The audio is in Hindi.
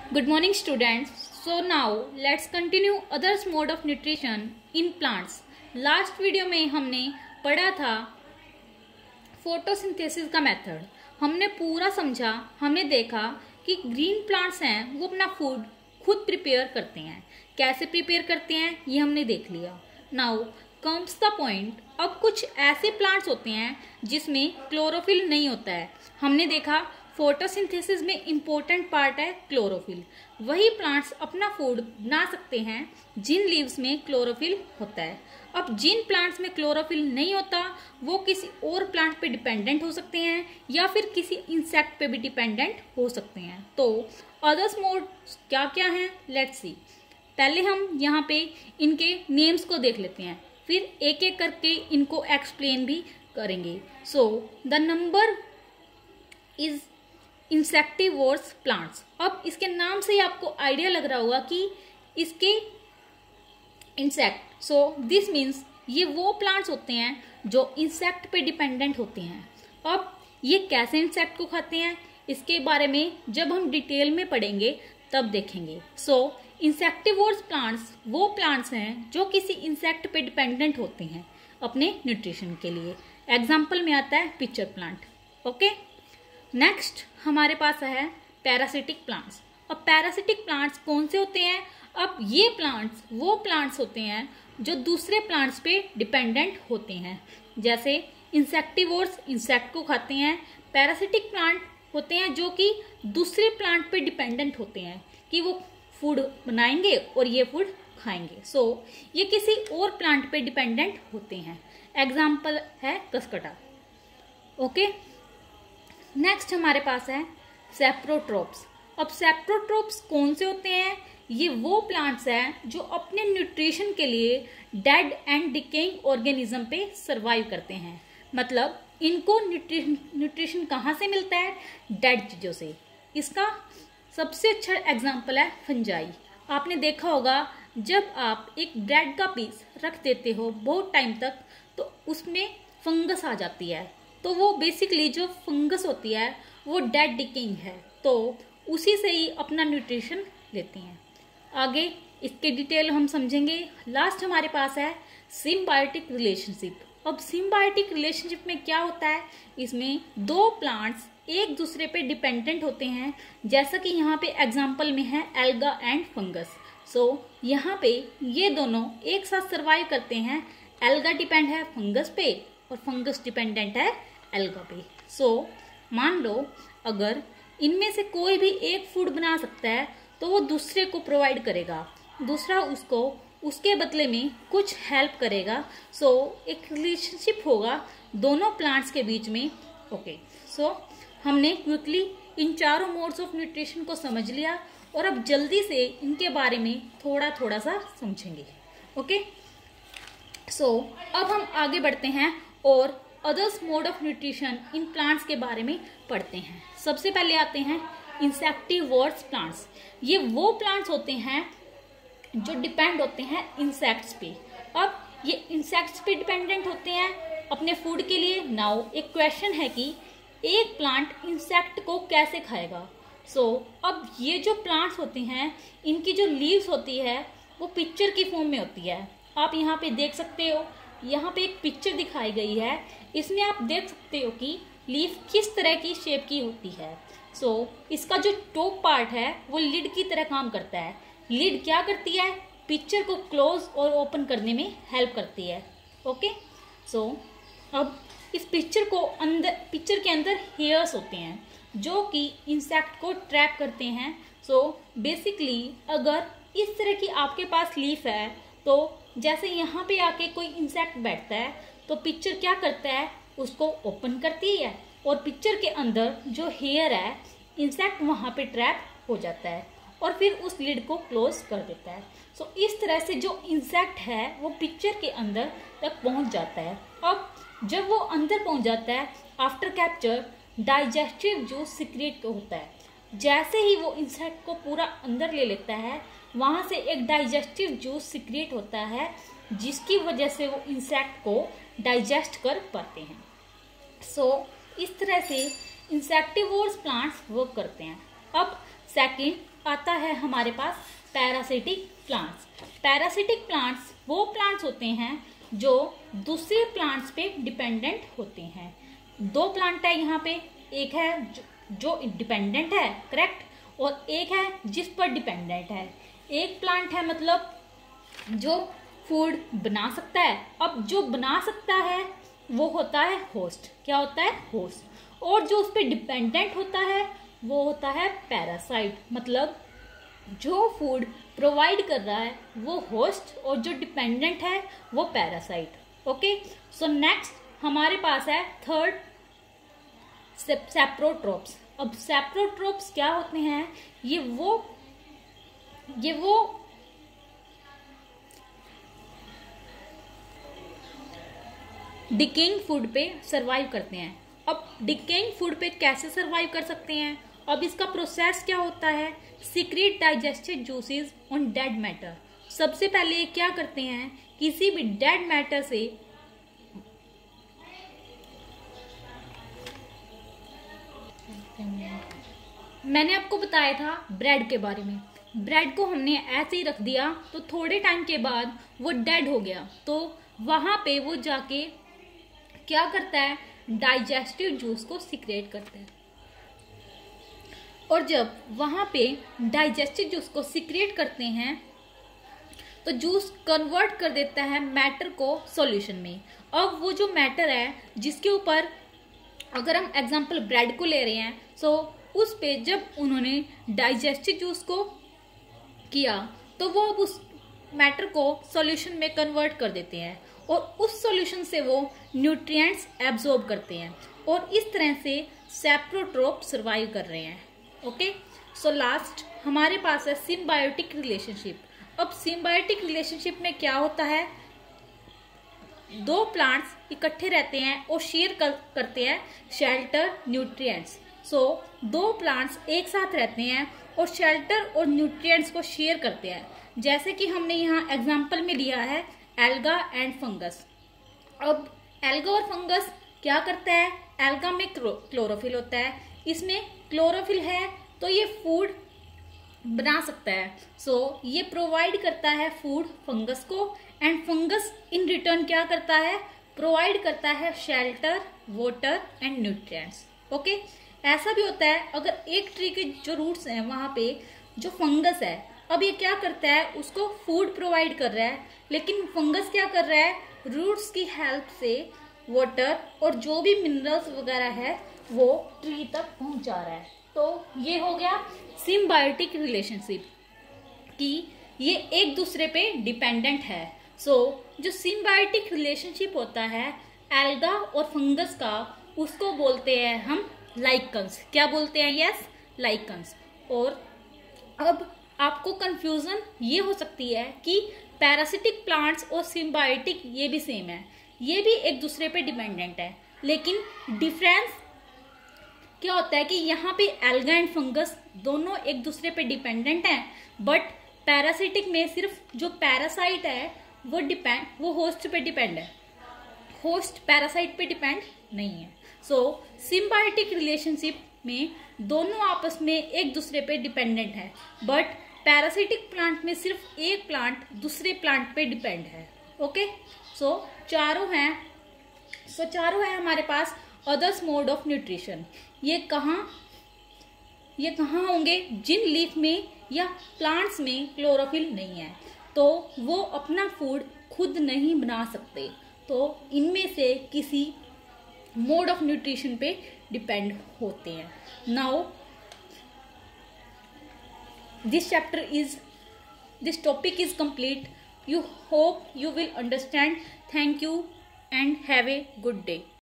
Good morning students. So now let's continue others mode of nutrition in plants. Last video में हमने पढ़ा था फोटोसिंथेसिस का मेथड। हमने पूरा समझा, हमने देखा कि ग्रीन प्लांट्स हैं वो अपना फूड खुद प्रिपेयर करते हैं। कैसे प्रिपेयर करते हैं ये हमने देख लिया। नाउ कम्स द पॉइंट, अब कुछ ऐसे प्लांट्स होते हैं जिसमें क्लोरोफिल नहीं होता है। हमने देखा फोटोसिंथेसिस में इम्पोर्टेंट पार्ट है क्लोरोफिल। वही प्लांट्स अपना फूड बना सकते हैं जिन लीव्स में क्लोरोफिल होता है। अब जिन प्लांट्स में क्लोरोफिल नहीं होता वो किसी और प्लांट पे डिपेंडेंट हो सकते हैं या फिर किसी इंसेक्ट पे भी डिपेंडेंट हो सकते हैं। तो अदर्स मोड क्या क्या हैं, लेट्स सी। पहले हम यहाँ पे इनके नेम्स को देख लेते हैं, फिर एक एक करके इनको एक्सप्लेन भी करेंगे। So the number is insectivores plants. अब इसके नाम से ही आपको आइडिया लग रहा होगा कि इसके इंसेक्ट, सो दिस मीन्स ये वो प्लांट्स होते हैं जो इंसेक्ट पे डिपेंडेंट होते हैं। अब ये कैसे इंसेक्ट को खाते हैं इसके बारे में जब हम डिटेल में पढ़ेंगे तब देखेंगे। सो इंसेक्टिवोर्स प्लांट्स वो प्लांट्स हैं जो किसी इंसेक्ट पे डिपेंडेंट होते हैं अपने न्यूट्रिशन के लिए। एग्जाम्पल में आता है पिचर प्लांट। ओके, नेक्स्ट हमारे पास है पैरासिटिक प्लांट्स। अब पैरासिटिक प्लांट्स कौन से होते हैं? अब ये प्लांट्स वो प्लांट्स होते हैं जो दूसरे प्लांट्स पे डिपेंडेंट होते हैं। जैसे इंसेक्टिवोर्स इंसेक्ट को खाते हैं, पैरासिटिक प्लांट होते हैं जो कि दूसरे प्लांट पे डिपेंडेंट होते हैं कि वो फूड बनाएंगे और ये फूड खाएंगे। सो ये किसी और प्लांट पे डिपेंडेंट होते हैं। एग्जाम्पल है कसकटा। ओके, नेक्स्ट हमारे पास है सेप्रोट्रोप्स। अब सेप्रोट्रोप्स कौन से होते हैं? ये वो प्लांट्स हैं जो अपने न्यूट्रिशन के लिए डेड एंड डिकेइंग ऑर्गेनिज्म पे सरवाइव करते हैं। मतलब इनको न्यूट्रिशन कहाँ से मिलता है? डेड चीजों से। इसका सबसे अच्छा एग्जाम्पल है फंजाई। आपने देखा होगा जब आप एक ब्रेड का पीस रख देते हो बहुत टाइम तक तो उसमें फंगस आ जाती है। तो वो बेसिकली जो फंगस होती है वो डेड डिकेइंग है, तो उसी से ही अपना न्यूट्रिशन लेते हैं। आगे इसके डिटेल हम समझेंगे। लास्ट हमारे पास है सिम्बायोटिक रिलेशनशिप। अब सिम्बायोटिक रिलेशनशिप में क्या होता है? इसमें दो प्लांट्स एक दूसरे पे डिपेंडेंट होते हैं, जैसा कि यहाँ पे एग्जाम्पल में है एल्गा एंड फंगस। सो यहाँ पे ये दोनों एक साथ सर्वाइव करते हैं। एल्गा डिपेंड है फंगस पे और फंगस डिपेंडेंट है एल्गा पे। सो मान लो अगर इनमें से कोई भी एक फूड बना सकता है तो वो दूसरे को प्रोवाइड करेगा, दूसरा उसको उसके बदले में कुछ हेल्प करेगा। सो एक रिलेशनशिप होगा दोनों प्लांट्स के बीच में। ओके, सो हमने क्विकली इन चारों मोड्स ऑफ न्यूट्रिशन को समझ लिया और अब जल्दी से इनके बारे में थोड़ा थोड़ा सा समझेंगे। ओके, सो अब हम आगे बढ़ते हैं और others mode of nutrition in plants के बारे में पढ़ते हैं। सबसे पहले आते हैं इंसेक्टिवोर्स प्लांट्स। ये वो प्लांट्स होते हैं जो डिपेंड होते हैं इंसेक्ट्स पे। अब ये इंसेक्ट्स पे डिपेंडेंट होते हैं अपने फूड के लिए। नाउ एक क्वेश्चन है कि एक प्लांट इंसेक्ट को कैसे खाएगा? सो अब ये जो प्लांट्स होते हैं इनकी जो लीव्स होती है वो पिक्चर की फॉर्म में होती है। आप यहाँ पे देख सकते हो, यहाँ पे एक पिक्चर दिखाई गई है। इसमें आप देख सकते हो कि लीफ किस तरह की शेप की होती है। सो इसका जो टॉप पार्ट है वो लिड की तरह काम करता है। लिड क्या करती है? पिक्चर को क्लोज और ओपन करने में हेल्प करती है। ओके, सो अब इस पिक्चर के अंदर हेयर्स होते हैं जो कि इंसेक्ट को ट्रैप करते हैं। सो बेसिकली अगर इस तरह की आपके पास लीफ है तो जैसे यहाँ पे आके कोई इंसेक्ट बैठता है तो पिक्चर क्या करता है? उसको ओपन करती है और पिक्चर के अंदर जो हेयर है इंसेक्ट वहाँ पे ट्रैप हो जाता है और फिर उस लिड को क्लोज कर देता है। सो इस तरह से जो इंसेक्ट है वो पिक्चर के अंदर तक पहुँच जाता है। अब जब वो अंदर पहुँच जाता है after capture digestive juice secrete होता है। जैसे ही वो इंसेक्ट को पूरा अंदर ले लेता है वहाँ से एक डाइजेस्टिव जूस सीक्रेट होता है जिसकी वजह से वो इंसेक्ट को डाइजेस्ट कर पाते हैं। सो इस तरह से इंसेक्टिवोर्स प्लांट्स वर्क करते हैं। अब सेकंड आता है हमारे पास पैरासिटिक प्लांट्स। पैरासिटिक प्लांट्स वो प्लांट्स होते हैं जो दूसरे प्लांट्स पे डिपेंडेंट होते हैं। दो प्लांट है यहाँ पे, एक है जो डिपेंडेंट है, करेक्ट, और एक है जिस पर डिपेंडेंट है। एक प्लांट है मतलब जो फूड बना सकता है। अब जो बना सकता है वो होता है होस्ट। क्या होता है? होस्ट। और जो उस पर डिपेंडेंट होता है वो होता है पैरासाइट। मतलब जो फूड प्रोवाइड कर रहा है वो होस्ट और जो डिपेंडेंट है वो पैरासाइट। ओके, सो नेक्स्ट हमारे पास है थर्ड सेप्रोट्रोप्स। अब सेप्रोट्रोप्स क्या होते हैं? ये वो डिकेइंग फूड पे सरवाइव करते हैं। अब डिकेइंग फूड पे कैसे सरवाइव कर सकते हैं? अब इसका प्रोसेस क्या होता है? Secrete digested juices on dead matter. सबसे पहले ये क्या करते हैं? किसी भी डेड मैटर से मैंने आपको बताया था ब्रेड के बारे में। ब्रेड को हमने ऐसे ही रख दिया तो थोड़े टाइम के बाद वो डेड हो गया, तो वहां पे वो जाके क्या करता है? डाइजेस्टिव जूस को सीक्रेट करता है। और जब वहां पे डाइजेस्टिव जूस को सीक्रेट करते हैं तो जूस कन्वर्ट कर देता है मैटर को सॉल्यूशन में। अब वो जो मैटर है जिसके ऊपर अगर हम एग्जांपल ब्रेड को ले रहे हैं, सो उस पे जब उन्होंने डाइजेस्टिव जूस को किया तो वो अब उस मैटर को सॉल्यूशन में कन्वर्ट कर देते हैं और उस सॉल्यूशन से वो न्यूट्रिएंट्स एब्जॉर्ब करते हैं और इस तरह से सेप्रोट्रोप सर्वाइव कर रहे हैं। ओके, सो लास्ट हमारे पास है सिम्बायोटिक रिलेशनशिप। अब सिम्बायोटिक रिलेशनशिप में क्या होता है? दो प्लांट्स इकट्ठे रहते हैं और शेयर करते हैं शेल्टर, न्यूट्रिएंट्स। सो दो प्लांट्स एक साथ रहते हैं और शेल्टर और न्यूट्रिएंट्स को शेयर करते हैं। जैसे कि हमने यहाँ एग्जांपल में लिया है एल्गा एंड फंगस। अब एल्गा और फंगस क्या करता है? एल्गा में क्लोरोफिल होता है, इसमें क्लोरोफिल है तो ये फूड बना सकता है। सो ये प्रोवाइड करता है फूड फंगस को एंड फंगस इन रिटर्न क्या करता है? प्रोवाइड करता है shelter, water and nutrients. Okay, ऐसा भी होता है अगर एक ट्री के जो रूट्स हैं वहां पे जो फंगस है, अब ये क्या करता है? उसको फूड प्रोवाइड कर रहा है, लेकिन फंगस क्या कर रहा है? रूट्स की हेल्प से वाटर और जो भी मिनरल्स वगैरह है वो ट्री तक पहुंचा रहा है। तो ये हो गया सिम्बायोटिक रिलेशनशिप कि ये एक दूसरे पे डिपेंडेंट है। सो जो सिम्बायोटिक रिलेशनशिप होता है एल्गा और फंगस का, उसको बोलते हैं हम लाइकन्स। क्या बोलते हैं? Yes, lichens. और अब आपको कंफ्यूजन ये हो सकती है कि पैरासिटिक प्लांट्स और सिम्बायोटिक ये भी सेम है, ये भी एक दूसरे पे डिपेंडेंट है, लेकिन डिफरेंस क्या होता है कि यहाँ पे एल्गा एंड फंगस दोनों एक दूसरे पे डिपेंडेंट हैं, बट पैरासिटिक में सिर्फ जो पैरासाइट है वो होस्ट पे डिपेंड है, होस्ट पैरासाइट पे डिपेंड नहीं है। सो सिम्बायोटिक रिलेशनशिप में दोनों आपस में एक दूसरे पे डिपेंडेंट है, बट पैरासिटिक प्लांट में सिर्फ एक प्लांट दूसरे प्लांट पे डिपेंड है। ओके, सो चारों हैं हमारे पास अदर्स मोड ऑफ न्यूट्रिशन। ये कहाँ होंगे? जिन लीफ में या प्लांट्स में क्लोरोफिल नहीं है तो वो अपना फूड खुद नहीं बना सकते, तो इनमें से किसी मोड ऑफ न्यूट्रिशन पे डिपेंड होते हैं। Now this topic is complete. You hope you will understand. Thank you and have a good day.